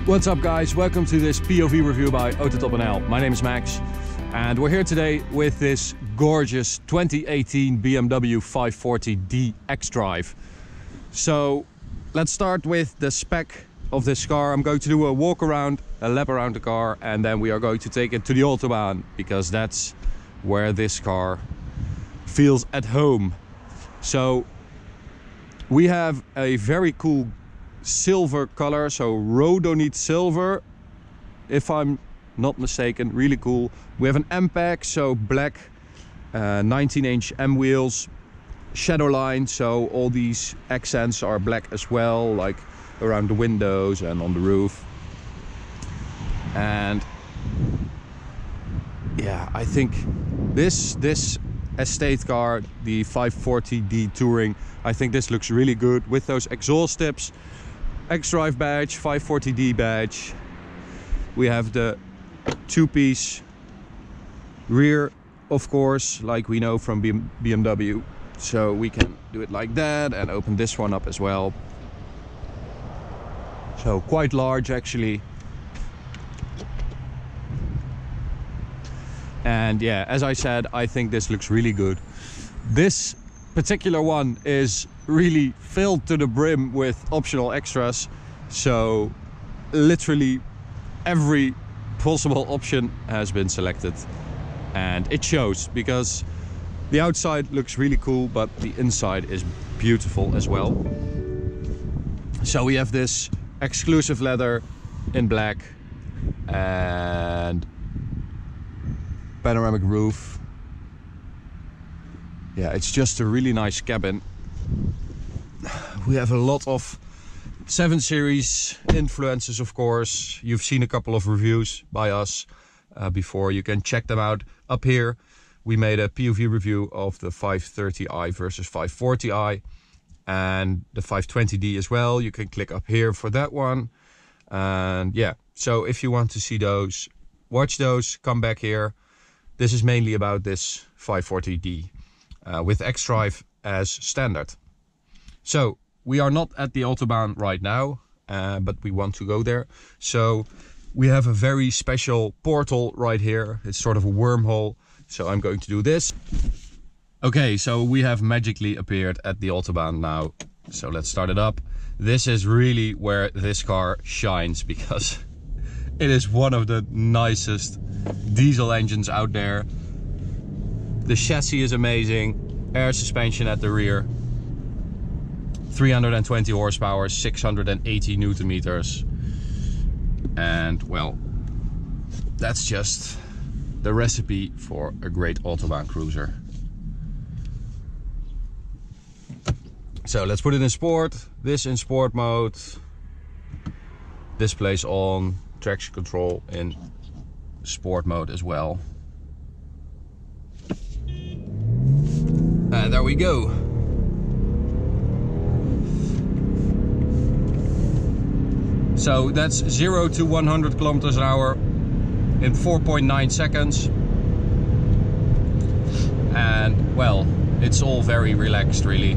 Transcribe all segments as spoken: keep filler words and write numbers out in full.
What's up guys, welcome to this P O V review by Autotop N L. My name is Max and we're here today with this gorgeous twenty eighteen B M W five forty D xDrive. So let's start with the spec of this car. I'm going to do a walk around, a lap around the car, and then we are going to take it to the Autobahn because that's where this car feels at home. So we have a very cool silver color, so rhodonite silver, if I'm not mistaken. Really cool. We have an M PAC, so black, uh, nineteen inch M wheels, shadow line, so all these accents are black as well, like around the windows and on the roof. And yeah, I think this this estate car, the five forty D Touring, I think this looks really good with those exhaust tips. xDrive badge, five forty D badge. We have the two-piece rear, of course, like we know from B M W. So we can do it like that and open this one up as well. So quite large actually. And yeah, as I said, I think this looks really good. This particular one is really filled to the brim with optional extras, so literally every possible option has been selected, and it shows because the outside looks really cool, but the inside is beautiful as well. So we have this exclusive leather in black and panoramic roof. Yeah, it's just a really nice cabin. We have a lot of seven series influences, of course. You've seen a couple of reviews by us uh, before. You can check them out up here. We made a P O V review of the five thirty i versus five forty i and the five twenty D as well. You can click up here for that one. And yeah, so if you want to see those, watch those, come back here. This is mainly about this five forty D. Uh, with xDrive as standard. So we are not at the Autobahn right now, uh, but we want to go there. So we have a very special portal right here. It's sort of a wormhole. So I'm going to do this. Okay, so we have magically appeared at the Autobahn now. So let's start it up. This is really where this car shines because it is one of the nicest diesel engines out there. The chassis is amazing, air suspension at the rear, three hundred twenty horsepower, six hundred eighty newton meters, and well, that's just the recipe for a great Autobahn cruiser. So let's put it in sport, this in sport mode, displays on, traction control in sport mode as well. And there we go. So that's zero to one hundred kilometers an hour in four point nine seconds. And well, it's all very relaxed really.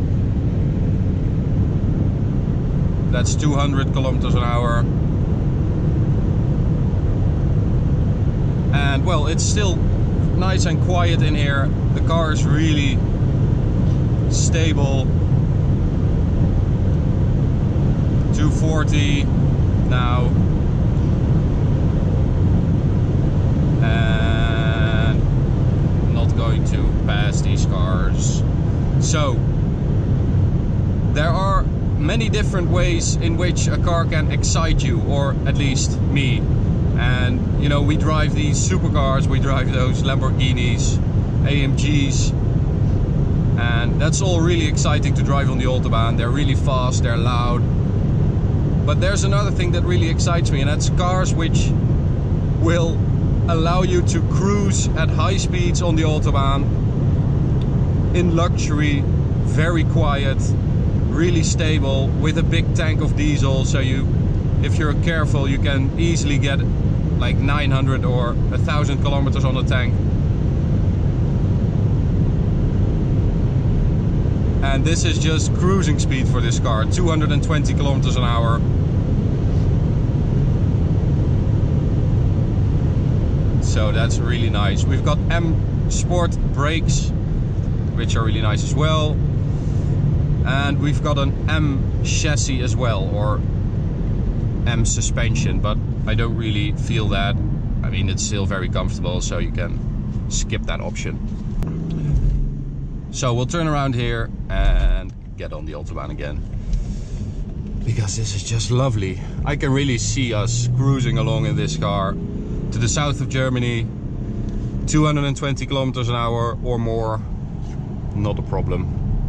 That's two hundred kilometers an hour. And well, it's still nice and quiet in here. The car is really stable. two forty now. And not going to pass these cars. So there are many different ways in which a car can excite you, or at least me. And you know, we drive these supercars, we drive those Lamborghinis, A M Gs, and that's all really exciting to drive on the Autobahn. They're really fast, they're loud. But there's another thing that really excites me, and that's cars which will allow you to cruise at high speeds on the Autobahn in luxury, very quiet, really stable, with a big tank of diesel, so you, if you're careful, you can easily get like nine hundred or a thousand kilometers on the tank. And this is just cruising speed for this car, two hundred twenty kilometers an hour. so that's really nice. We've got M Sport brakes, which are really nice as well, and we've got an M chassis as well, or M suspension, but I don't really feel that. I mean, it's still very comfortable, so you can skip that option. So we'll turn around here and get on the Autobahn again, because this is just lovely. I can really see us cruising along in this car to the south of Germany, two hundred twenty kilometers an hour or more, not a problem.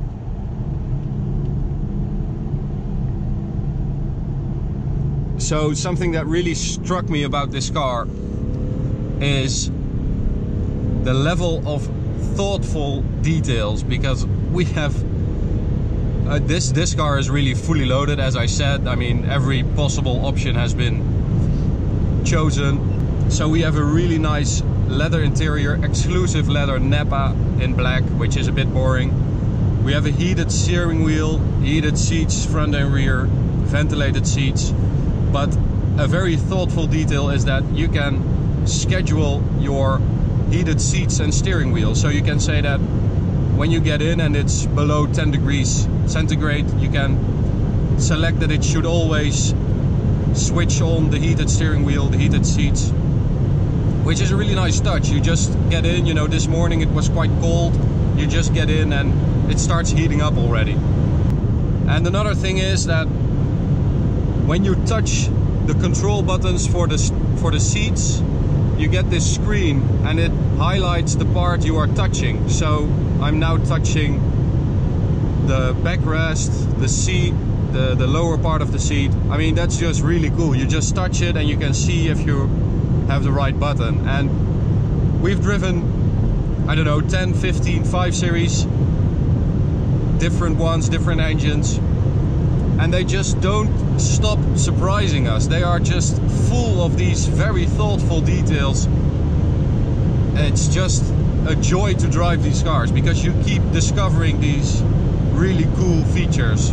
So something that really struck me about this car is the level of thoughtful details, because we have uh, this this car is really fully loaded, as I said. I mean, every possible option has been chosen. So we have a really nice leather interior, exclusive leather Nappa in black, which is a bit boring. We have a heated steering wheel, heated seats front and rear, ventilated seats. But a very thoughtful detail is that you can schedule your heated seats and steering wheel. So you can say that when you get in and it's below ten degrees centigrade, you can select that it should always switch on the heated steering wheel, the heated seats, which is a really nice touch. You just get in, you know, this morning it was quite cold. You just get in and it starts heating up already. And another thing is that when you touch the control buttons for the, for the seats, you get this screen and it highlights the part you are touching. So I'm now touching the backrest, the seat, the, the lower part of the seat. I mean, that's just really cool. You just touch it and you can see if you have the right button. And we've driven, I don't know, ten, fifteen, five series, different ones, different engines, and they just don't stop surprising us. They are just full of these very thoughtful details. It's just a joy to drive these cars, because you keep discovering these really cool features.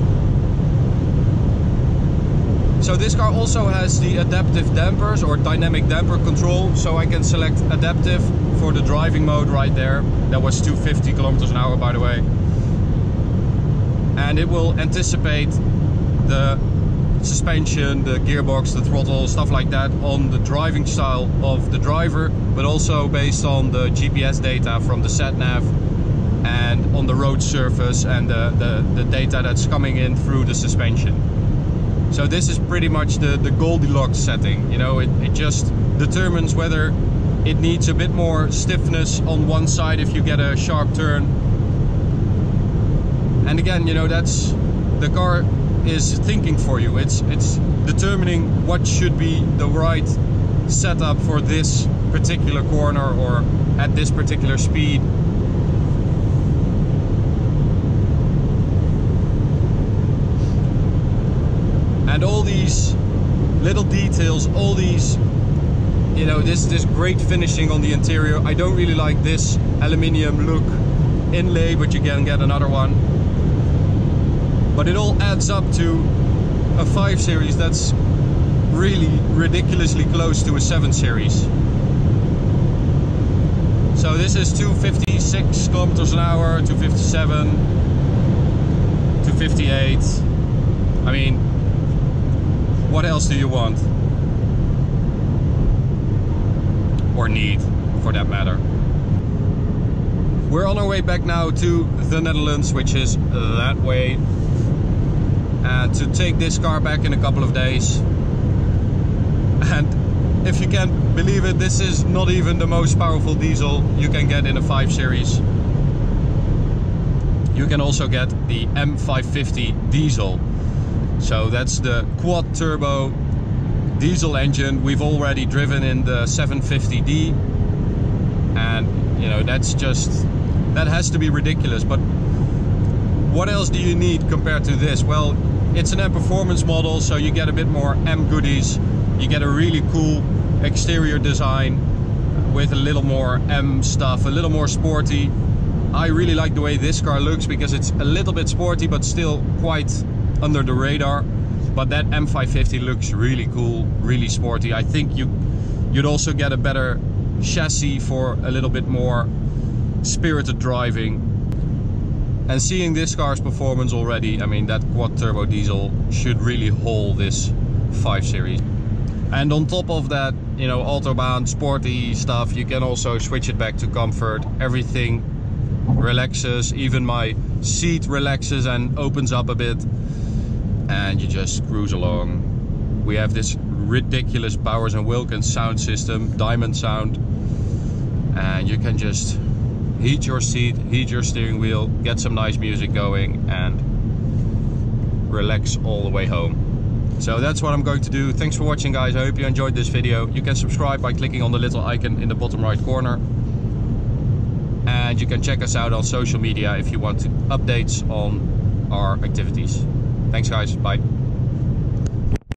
So this car also has the adaptive dampers, or dynamic damper control, so I can select adaptive for the driving mode right there. That was two hundred fifty kilometers an hour, by the way. And it will anticipate the suspension, the gearbox, the throttle, stuff like that on the driving style of the driver, but also based on the G P S data from the sat nav and on the road surface and the, the, the data that's coming in through the suspension. So this is pretty much the, the Goldilocks setting. You know, it, it just determines whether it needs a bit more stiffness on one side if you get a sharp turn. And again, you know, that's the car is thinking for you. It's it's determining what should be the right setup for this particular corner or at this particular speed. And all these little details, all these, you know, this this great finishing on the interior. I don't really like this aluminium look inlay, but you can get another one. But it all adds up to a five series that's really ridiculously close to a seven series. So this is two hundred fifty-six kilometers an hour, two hundred fifty-seven, two hundred fifty-eight. I mean, what else do you want? Or need, for that matter. We're on our way back now to the Netherlands, which is that way. And to take this car back in a couple of days. And if you can believe it, this is not even the most powerful diesel you can get in a five series. You can also get the M five fifty diesel. So that's the quad turbo diesel engine. We've already driven in the seven fifty D. And you know, that's just, that has to be ridiculous. But what else do you need compared to this? Well, it's an M performance model, so you get a bit more M goodies. You get a really cool exterior design with a little more M stuff, a little more sporty. I really like the way this car looks, because it's a little bit sporty but still quite under the radar. But that M five fifty looks really cool, really sporty. I think you you'd also get a better chassis for a little bit more spirited driving. And seeing this car's performance already, I mean, that quad turbo diesel should really haul this five series. And on top of that, you know, Autobahn sporty stuff, you can also switch it back to comfort. Everything relaxes, even my seat relaxes and opens up a bit, and you just cruise along. We have this ridiculous Bowers and Wilkins sound system, Diamond sound, and you can just heat your seat, heat your steering wheel, get some nice music going, and relax all the way home. So that's what I'm going to do. Thanks for watching, guys. I hope you enjoyed this video. You can subscribe by clicking on the little icon in the bottom right corner. And you can check us out on social media if you want updates on our activities. Thanks, guys. Bye.